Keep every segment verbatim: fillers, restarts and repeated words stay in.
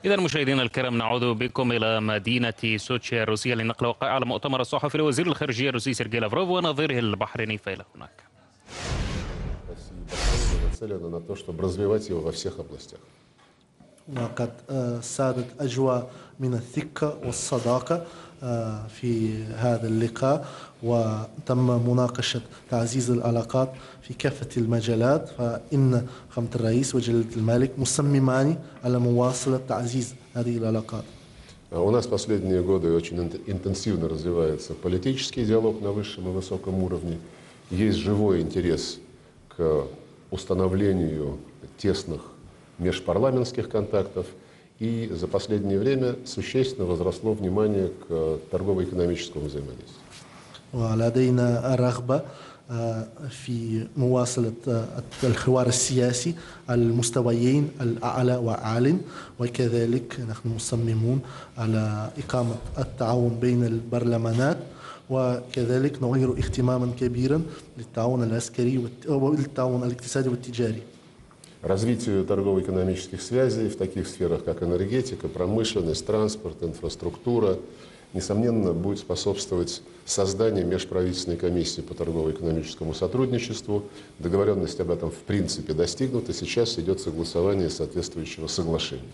إذا مشاهدينا الكرام، نعود بكم إلى مدينة سوتشي الروسية لنقل وقائع على مؤتمر الصحفي لوزير الخارجية الروسي سيرجي لافروف ونظيره البحريني فإلى هناك. وقد سادت أجواء من الثقة والصداقة في هذا اللقاء، وتم مناقشة تعزيز العلاقات في كافة المجالات، فإن فخامة الرئيس وجلالة الملك مصممان على مواصلة تعزيز هذه العلاقات. У нас последние годы очень интенсивно развивается политический диалог на высшем и высоком уровне. Есть живой интерес к установлению тесных межпарламентских контактов, и за последнее время существенно возросло внимание к торгово-экономическому взаимодействию. ولدينا رغبة في مواصلة الحوار السياسي على المستويين الأعلى والأعلى، وكذلك نحن مصممون على إقامة التعاون بين البرلمانات، وكذلك نظهر اهتماما كبيرا للتعاون العسكري والتعاون الاقتصادي والتجاري. Развитию торгово-экономических связей в таких сферах, как энергетика, промышленность, транспорт, инфраструктура, несомненно, будет способствовать созданию межправительственной комиссии по торгово-экономическому сотрудничеству. Договоренность об этом в принципе достигнута, сейчас идет согласование соответствующего соглашения.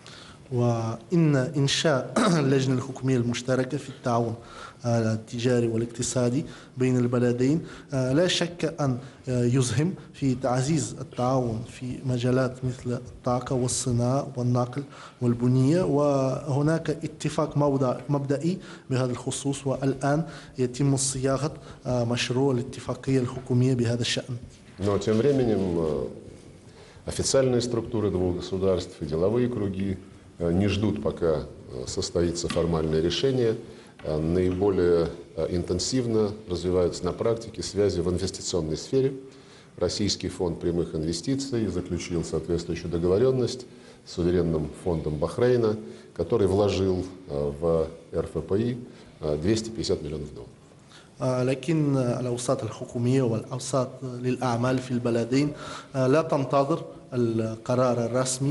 وإن إنشاء اللجنة الحكومية المشتركة في التعاون التجاري والاقتصادي بين البلدين لا شك أن يسهم في تعزيز التعاون في مجالات مثل الطاقة والصناعة والنقل والبنية، وهناك اتفاق مبدئي بهذا الخصوص، والآن يتم صياغة مشروع الاتفاقية الحكومية بهذا الشأن. Но тем временем официальные структуры двух государств и деловые круги не ждут, пока состоится формальное решение. Наиболее интенсивно развиваются на практике связи в инвестиционной сфере. Российский фонд прямых инвестиций заключил соответствующую договоренность с суверенным фондом Бахрейна, который вложил в эр эф пэ и двести пятьдесят миллионов долларов. لكن الأوساط الحكومية والأوساط للأعمال في البلدين لا تنتظر القرار الرسمي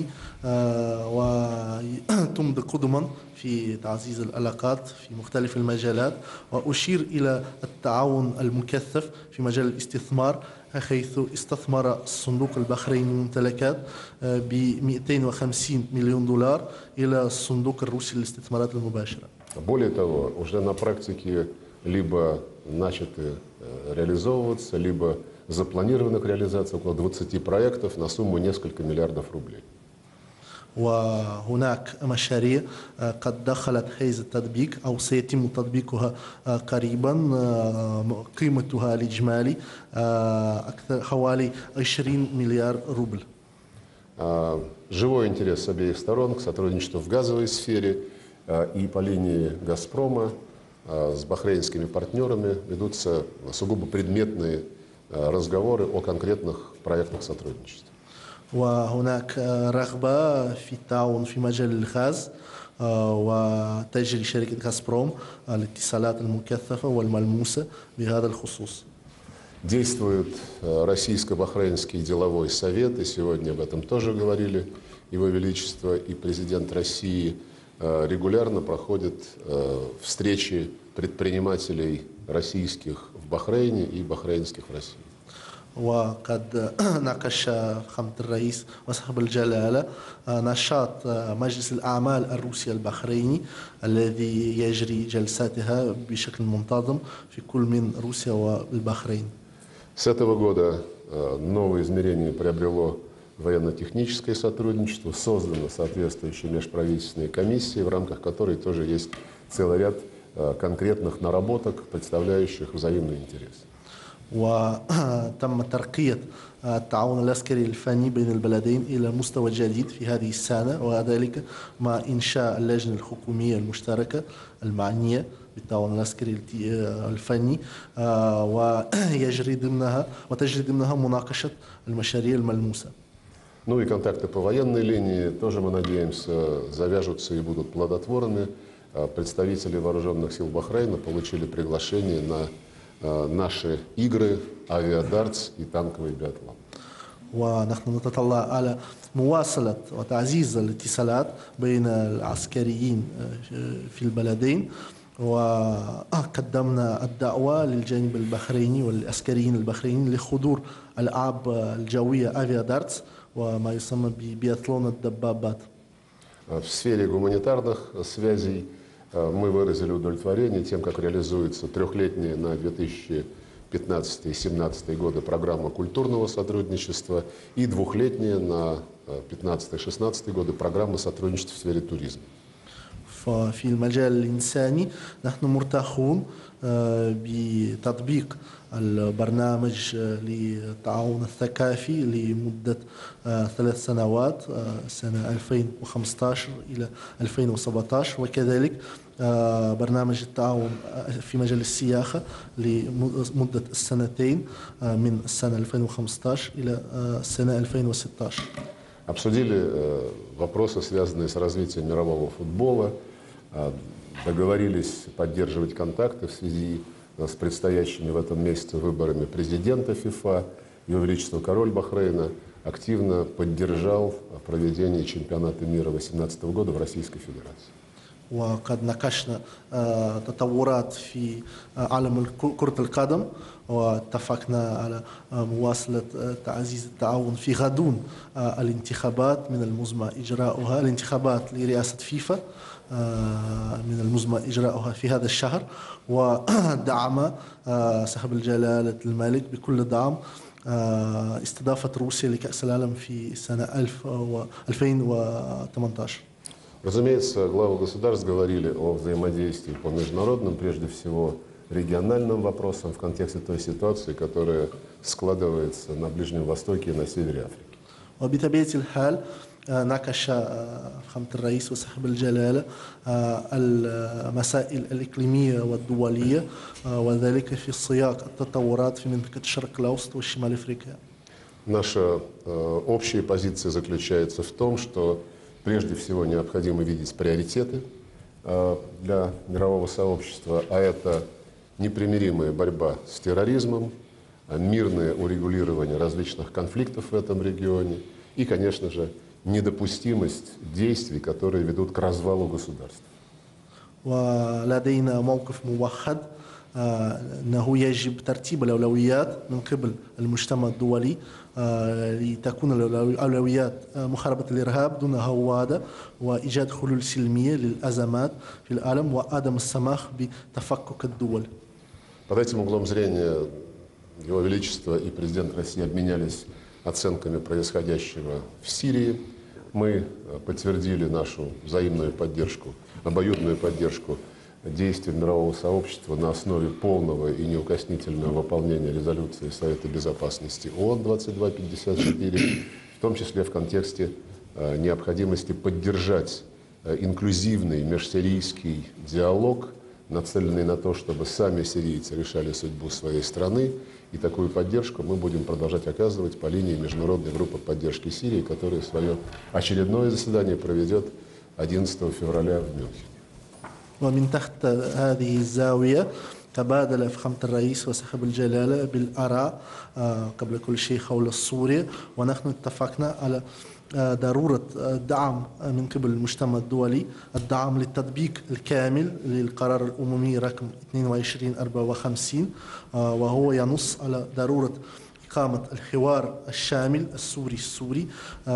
وتمضي قدما في تعزيز العلاقات في مختلف المجالات. وأشير إلى التعاون المكثف في مجال الاستثمار، حيث استثمر الصندوق البحريني للممتلكات ب مئتين وخمسين مليون دولار إلى الصندوق الروسي للاستثمارات المباشرة. Более того, уже на практике либо начаты реализовываться, либо запланировано к реализации около двадцати проектов на сумму несколько миллиардов рублей. وهناك مشاريع قد دخلت حيز التطبيق أو سيتم تطبيقها قريبا، قيمتها الإجمالي أكثر حوالي عشرين مليار рубль. Живой интерес с обеих сторон к сотрудничеству в газовой сфере, и по линии «Газпрома» с бахрейнскими партнерами ведутся сугубо предметные разговоры о конкретных проектах сотрудничества. وهناك رغبة في التعاون في مجال الغاز، وتجري شركة غازبروم الاتصالات المكثفة والملموسة بهذا الخصوص. Действует Российско-Бахрейнский деловой совет, и сегодня об этом тоже говорили Его Величество и президент России. Регулярно проходят встречи предпринимателей российских в Бахрейне и бахрейнских в России. وقد ناقش فخامة الرئيس وصاحب الجلالة نشاط مجلس الأعمال الروسي البحريني الذي يجري جلساتها بشكل منتظم في كل من روسيا والبحرين. С этого года новое измерение приобрело военно-техническое сотрудничество, создана соответствующая межправительственная комиссия, в рамках которой тоже есть целый ряд конкретных наработок, представляющих взаимный интерес. وتم ترقية التعاون العسكري الفني بين البلدين إلى مستوى جديد في هذه السنة، وذلك مع إنشاء اللجنة الحكومية المشتركة المعنية بالتعاون العسكري الفني، ويجري ضمنها وتجري ضمنها مناقشة المشاريع الملموسة. Ну и контакты по военной линии тоже, мы надеемся, завяжутся и будут плодотворны. Представители вооруженных сил Бахрейна получили приглашение на наши игры, авиадартс и танковый биатлон. ونحن نتطلع على مواصلة وتعزيز الاتصالات بين العسكريين في البلدين. وقدمنا الدعوة للجانب البحريني والعسكريين البحرينيين لحضور الألعاب الجوية Avia Darts وما يسمى ببياثلون الدبابات. В сфере гуманитарных связей мы выразили удовлетворение тем, как реализуется трехлетняя на две тысячи пятнадцатый — две тысячи семнадцатый годы программа культурного сотрудничества и двухлетняя на две тысячи пятнадцатый — две тысячи шестнадцатый годы программа сотрудничества в сфере туризма. ففي المجال الإنساني نحن مرتاحون بتطبيق البرنامج للتعاون الثقافي لمدة ثلاث سنوات سنة ألفين وخمسة عشر إلى ألفين وسبعة عشر، وكذلك برنامج التعاون في مجال السياحة لمدة السنتين من السنة ألفين وخمسة عشر إلى السنة ألفين وستة عشر. Обсудили вопросы, связанные с развитием мирового футбола, договорились поддерживать контакты в связи с предстоящими в этом месяце выборами президента ФИФА. Его Величество король Бахрейна активно поддержал проведение чемпионата мира две тысячи восемнадцатого года в Российской Федерации. وقد ناقشنا تطورات في عالم كرة القدم واتفقنا على مواصلة تعزيز التعاون في غضون الانتخابات من المزمع إجراؤها الانتخابات لرئاسة فيفا من المزمع إجراؤها في هذا الشهر، ودعم صاحب الجلالة الملك بكل دعم استضافة روسيا لكأس العالم في سنة ألفين وثمانية عشر. Разумеется, главы государств говорили о взаимодействии по международным, прежде всего региональным вопросам в контексте той ситуации, которая складывается на Ближнем Востоке и на севере Африки. وبطبيعة الحال ناقش فخامة الرئيس وصاحب الجلالة المسائل الإقليمية والدولية وذلك في سياق التطورات في منطقة الشرق الأوسط والشمال أفريقيا. Наша общая позиция заключается в том, что прежде всего необходимо видеть приоритеты для мирового сообщества, а это непримиримая борьба с терроризмом, мирное урегулирование различных конфликтов в этом регионе и, конечно же, недопустимость действий, которые ведут к развалу государств. ولدينا موقف موحد أنه يجب ترتيب الأولويات من قبل المجتمع الدولي لتكون الأولويات محاربة الإرهاب دون هوادة وإيجاد حلول سلمية للأزمات في العالم وعدم السماح بتفكك الدول. Под этим углом зрения Его Величество и президент России обменялись оценками происходящего в Сирии. Мы подтвердили нашу взаимную поддержку, обоюдную поддержку действий мирового сообщества на основе полного и неукоснительного выполнения резолюции Совета Безопасности ООН двадцать два пятьдесят четыре, в том числе в контексте необходимости поддержать инклюзивный межсирийский диалог, нацеленный на то, чтобы сами сирийцы решали судьбу своей страны. И такую поддержку мы будем продолжать оказывать по линии Международной группы поддержки Сирии, которая свое очередное заседание проведет одиннадцатого февраля в Мюнхене. ومن تحت هذه الزاوية تبادل فخامة الرئيس وصاحب الجلالة بالآراء قبل كل شيء حول سوريا، ونحن اتفقنا على ضرورة الدعم من قبل المجتمع الدولي، الدعم للتطبيق الكامل للقرار الأممي رقم اثنين وعشرين أربعة وخمسين، وهو ينص على ضرورة إقامة الحوار الشامل السوري السوري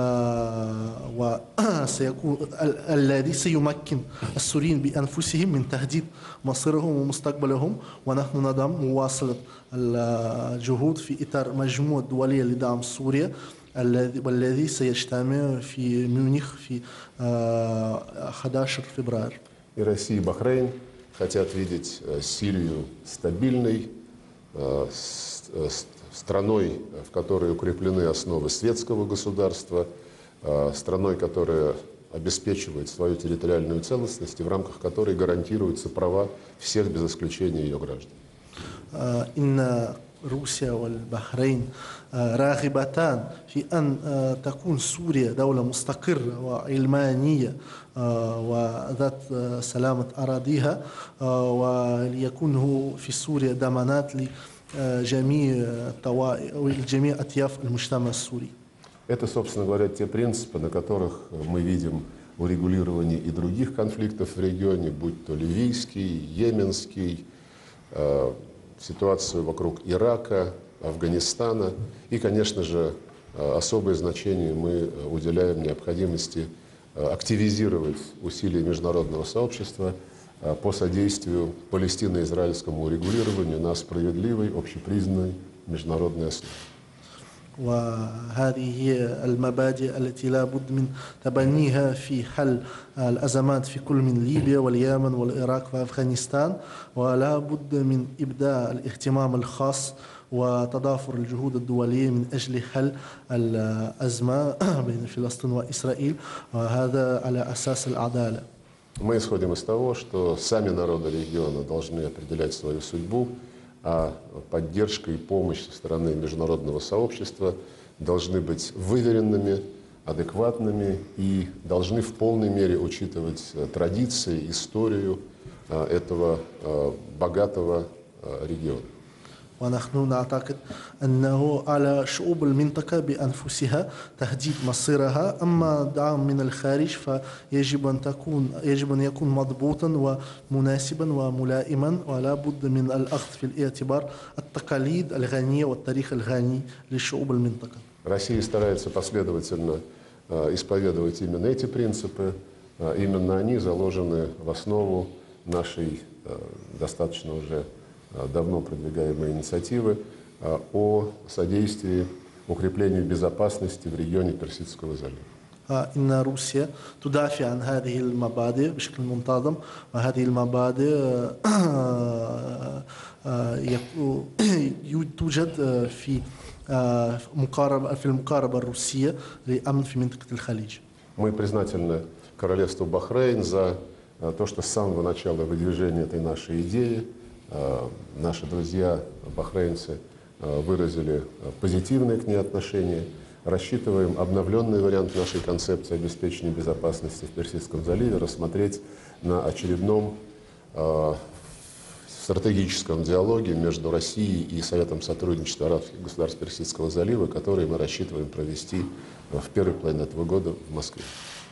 وسيكون الذي سيمكن السوريين بأنفسهم من تحديد مصيرهم ومستقبلهم، ونحن ندعم مواصلة الجهود في إطار مجموعة دولية لدعم سوريا والذي سيجتمع في ميونخ في أحد عشر فبراير. И Россия, и Бахрейн хотят видеть Сирию стабильной, страной, в которой укреплены основы светского государства, страной, которая обеспечивает свою территориальную целостность и в рамках которой гарантируются права всех без исключения ее граждан. روسيا والبحرين راغبتان في أن تكون سوريا دولة مستقرة وعلمانية وذات سلامة أراضيها، وليكون في سوريا ضمانات لجميع جميع أطياف المجتمع السوري. Это, собственно говоря, те принципы, на которых мы видим урегулирование и других конфликтов в регионе, будь то ливийский, йеменский, э, ситуацию вокруг Ирака, Афганистана. И, конечно же, особое значение мы уделяем необходимости активизировать усилия международного сообщества по содействию палестино-израильскому урегулированию на справедливой, общепризнанной международной основе. وهذه هي المبادئ التي لا بد من تبنيها في حل الأزمات في كل من ليبيا واليمن والعراق وأفغانستان، ولا بد من إبداء الاهتمام الخاص وتضافر الجهود الدولية من أجل حل الأزمة بين فلسطين وإسرائيل، وهذا على أساس العدالة. Мы исходим из того, что сами народы региона должны определять свою судьбу, а поддержка и помощь со стороны международного сообщества должны быть выверенными, адекватными и должны в полной мере учитывать традиции, историю этого богатого региона. ونحن نعتقد أنه على شعوب المنطقة بأنفسها تهديد مصيرها، أما دعم من الخارج فيجب أن تكون يجب أن يكون مضبوطا ومناسبا وملائما، ولا بد من الأخذ في الاعتبار التقاليد الغنية والتاريخ الغني لشعوب المنطقة. Россия старается последовательно исповедовать именно эти принципы. Именно они заложены в основу нашей достаточно уже давно продвигаемые инициативы о содействии укреплению безопасности в регионе Персидского залива. إن روسيا تدافع عن هذه المبادئ بشكل منتظم، وهذه المبادئ توجد في مقاربة في المقاربة الروسية لأمن في منطقة الخليج. Мы признательны королевству Бахрейн за то, что с самого начала выдвижения этой нашей идеи наши друзья бахрейнцы выразили позитивное к ней отношение. Рассчитываем обновленный вариант нашей концепции обеспечения безопасности в Персидском заливе рассмотреть на очередном э, стратегическом диалоге между Россией и Советом сотрудничества арабских государств Персидского залива, который мы рассчитываем провести в первой половине этого года в Москве.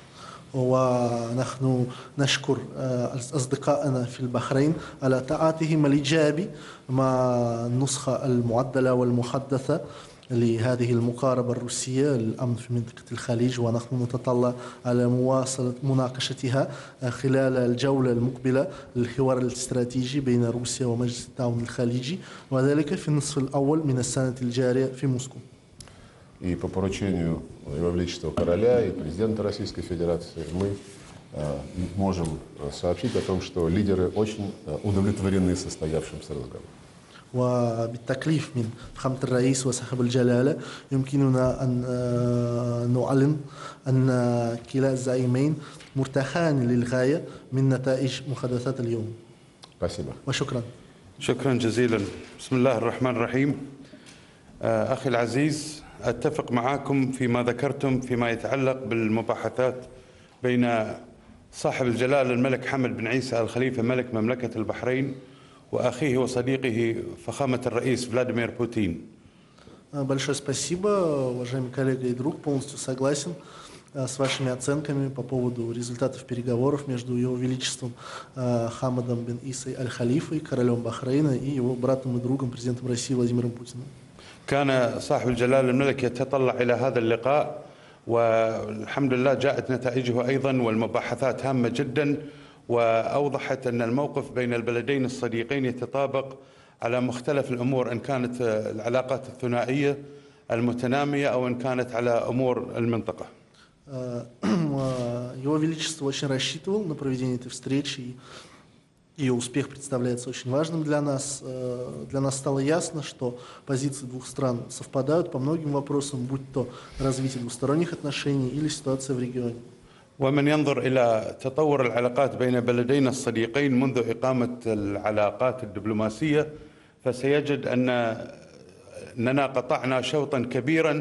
ونحن نشكر أصدقائنا في البحرين على تعاطيهم الإيجابي مع النسخة المعدلة والمحدثة لهذه المقاربة الروسية للأمن في منطقة الخليج، ونحن نتطلع على مواصلة مناقشتها خلال الجولة المقبلة للحوار الاستراتيجي بين روسيا ومجلس التعاون الخليجي، وذلك في النصف الأول من السنة الجارية في موسكو. И по поручению Его Величества Короля и президента Российской Федерации мы э, можем сообщить о том, что лидеры очень удовлетворены состоявшимся разговором. وبالتكليف من فخامة الرئيس وصاحب الجلالة يمكننا أن نعلن أن كلا الزعيمين مرتاحان للغاية من نتائج محادثات اليوم. Спасибо. وشكرا. شكرا جزيلا. بسم الله الرحمن الرحيم. أخي العزيز، أتفق معكم فيما ذكرتم فيما يتعلق بالمباحثات بين صاحب الجلالة الملك حمد بن عيسى الخليفة ملك مملكة البحرين وأخيه وصديقه فخامة الرئيس فلاديمير بوتين. Большое спасибо, уважаемый коллега и друг. Полностью согласен с вашими оценками по поводу результатов переговоров между Его Величеством Хамадом бен Исой аль-Халифой, королем Бахрейна, и его братом и другом, президентом России Владимиром Путиным. كان صاحب الجلالة الملك يتطلع إلى هذا اللقاء، والحمد لله جاءت نتائجه أيضا، والمباحثات هامة جدا، وأوضحت أن الموقف بين البلدين الصديقين يتطابق على مختلف الأمور، إن كانت العلاقات الثنائية المتنامية أو إن كانت على أمور المنطقة. Его Величество очень рассчитывал на проведение этой встречи, и ее успех представляется очень важным для нас. Для нас стало ясно, что позиции двух стран совпадают по многим вопросам, будь то развитие двусторонних отношений или ситуация в регионе. ومن ينظر إلى تطور العلاقات بين بلدينا الصديقين منذ إقامة العلاقات الدبلوماسية فسيجد أن أننا قطعنا شوطا كبيرا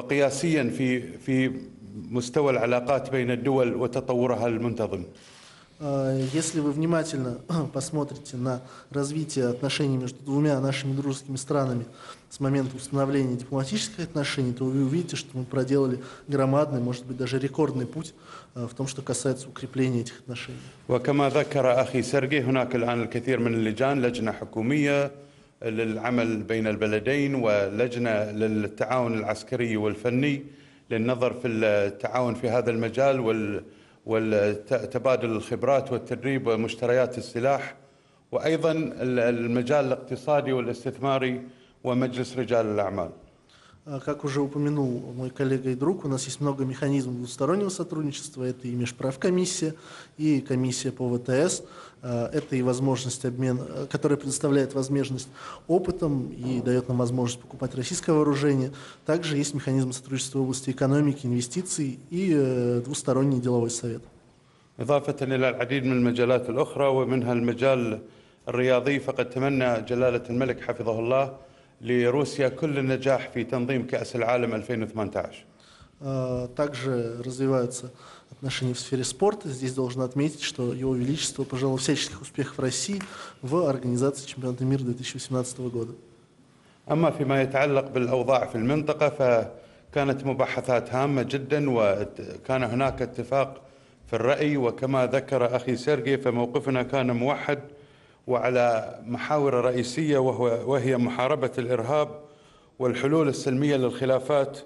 وقياسيا في في مستوى العلاقات بين الدول وتطورها المنتظم. Если вы внимательно посмотрите на развитие отношений между двумя нашими дружескими странами с момента установления дипломатических отношений, то вы увидите, что мы проделали громадный, может быть, даже рекордный путь в том, что касается укрепления этих отношений. وكما ذكر أخي سيرجي هناك الآن الكثير من اللجان لجنة حكومية للعمل بين البلدين ولجنة للتعاون العسكري والفني للنظر في التعاون في هذا المجال وال وتبادل الخبرات والتدريب ومشتريات السلاح وأيضا المجال الاقتصادي والاستثماري ومجلس رجال الأعمال. Как уже упомянул мой коллега и друг, у нас есть много механизмов двустороннего сотрудничества. Это и Межправкомиссия, и комиссия по ВТС. Это и возможность обмена, которая предоставляет возможность опытом и дает нам возможность покупать российское вооружение. Также есть механизм сотрудничества в области экономики, инвестиций и двусторонний деловой совет. إضافة إلى العديد من المجالات الأخرى ومنها المجال الرياضي فقد تمنى جلالة الملك حفظه الله لروسيا كل النجاح في تنظيم كأس العالم ألفين وثمانية عشر. Также развиваются отношения в сфере спорта. Здесь должен отметить, что Его Величество пожелал всяческих успехов России в организации чемпионата мира две тысячи восемнадцатого года. أما فيما يتعلق بالأوضاع في المنطقة فكانت مباحثات هامة جدا وكان هناك اتفاق في الرأي وكما ذكر أخي سيرجي فموقفنا كان موحد وعلى محاور رئيسية وهو وهي محاربة الإرهاب والحلول السلمية للخلافات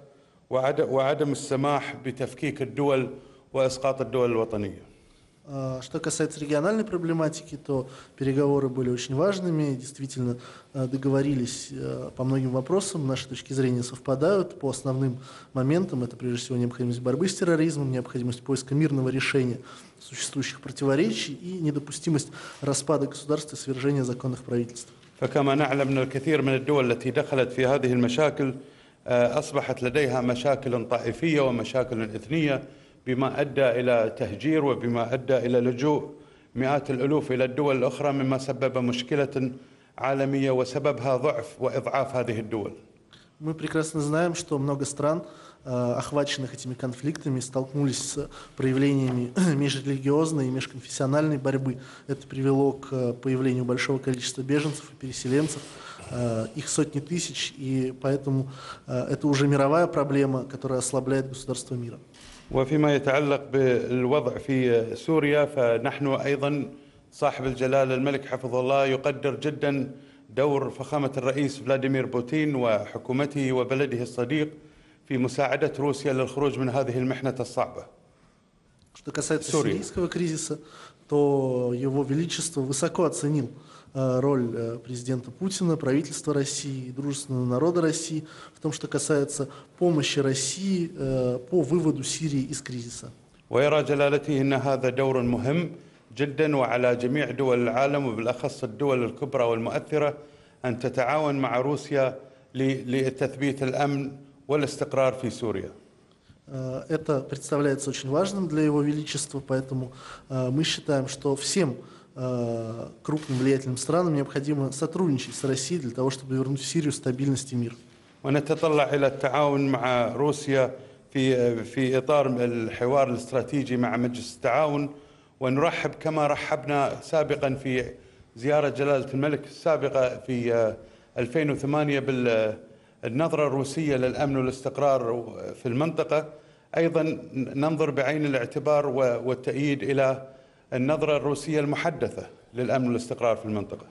وعدم السماح بتفكيك الدول وإسقاط الدول الوطنية. Что касается региональной проблематики, то переговоры были очень важными, действительно договорились по многим вопросам, наши точки зрения совпадают по основным моментам. Это прежде всего необходимость борьбы с терроризмом, необходимость поиска мирного решения существующих противоречий и недопустимость распада государства и свержения законных правительств. فكما نعلم أن الكثير من الدول التي دخلت في هذه المشاكل أصبحت لديها مشاكل طائفية ومشاكل إثنية بما أدى إلى تهجير وبما أدى إلى لجوء مئات الألوف إلى الدول الأخرى مما سبب مشكلة عالمية وسببها ضعف وإضعاف هذه الدول. Мы прекрасно знаем, что много стран, охваченных этими конфликтами, столкнулись с проявлениями межрелигиозной и межконфессиональной борьбы. Это привело к появлению большого количества беженцев и переселенцев, их сотни тысяч, и поэтому это уже мировая проблема, которая ослабляет государство мира. وفيما يتعلق بالوضع في سوريا فنحن أيضا صاحب الجلالة الملك حفظه الله يقدر جدا دور فخامة الرئيس فلاديمير بوتين وحكومته وبلده الصديق في مساعدة روسيا للخروج من هذه المحنة الصعبة. Что касается сирийского кризиса, то Его Величество высоко оценил роль президента Путина, правительства России и дружественного народа России в том, что касается помощи России по выводу Сирии из кризиса. ويرى جلالته أن هذا دور مهم جدا وعلى جميع دول العالم وبالأخص الدول الكبرى والمؤثرة أن تتعاون مع روسيا لتثبيت الأمن والاستقرار في سوريا. Это представляется очень важным для Его Величества, поэтому мы считаем, что всем крупным влиятельным странам необходимо сотрудничать с Россией для того, чтобы вернуть в Сирию стабильность и мир. ونتطلع إلى التعاون مع روسيا في في إطار الحوار الاستراتيجي مع مجلس التعاون ونرحب كما رحبنا سابقا في زيارة جلالة الملك السابقة في ألفين وثمانية بالنظرة الروسية للأمن والاستقرار في المنطقة أيضا ننظر بعين الاعتبار والتأييد إلى النظرة الروسية المحدثة للأمن والاستقرار في المنطقة.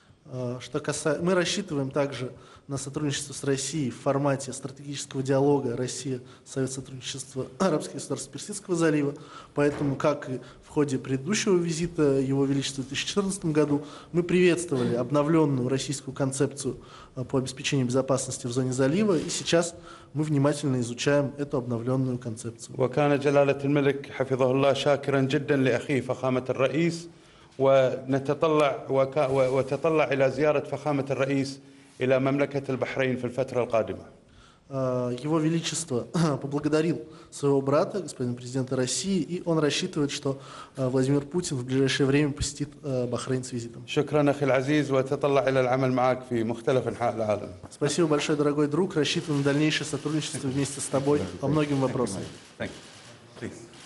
Что касается, мы рассчитываем также на сотрудничество с Россией в формате стратегического диалога Россия, Совет сотрудничества арабских государств Персидского залива. Поэтому, как и в ходе предыдущего визита Его Величества в две тысячи четырнадцатом году, мы приветствовали обновленную российскую концепцию по обеспечению безопасности в зоне залива, и сейчас мы внимательно изучаем эту обновленную концепцию. وكان جلالة الملك حفظه الله شاكرا جدا لأخيه فخامة الرئيس ونتطلع وتطلع إلى زيارة فخامة الرئيس إلى مملكة البحرين في الفترة القادمة. Его Величество поблагодарил своего брата, господина президента России, и он рассчитывает, что Владимир Путин в ближайшее время посетит Бахрейн с визитом. شكرا أخي العزيز وتطلع إلى العمل معك في مختلف أنحاء العالم. Спасибо большое, дорогой друг. Рассчитываю на дальнейшее сотрудничество вместе с тобой по многим вопросам. Thank you. Please.